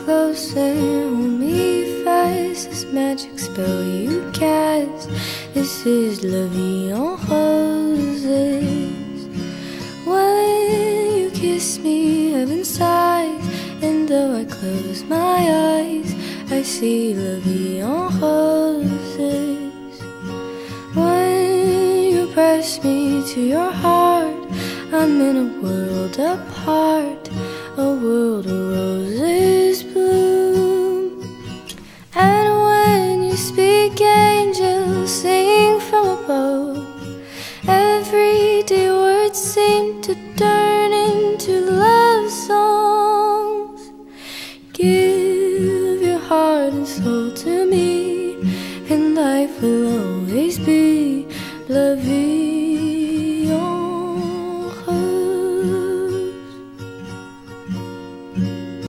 close and hold me fast. This magic spell you cast, this is La Vie en Roses. When you kiss me, heaven sighs, and though I close my eyes, I see La Vie en Roses. When you press me to your heart, I'm in a world apart, a world of roses bloom. And when you speak, angels sing from above. Everyday words seem to turn into love songs. Give your heart and soul to me,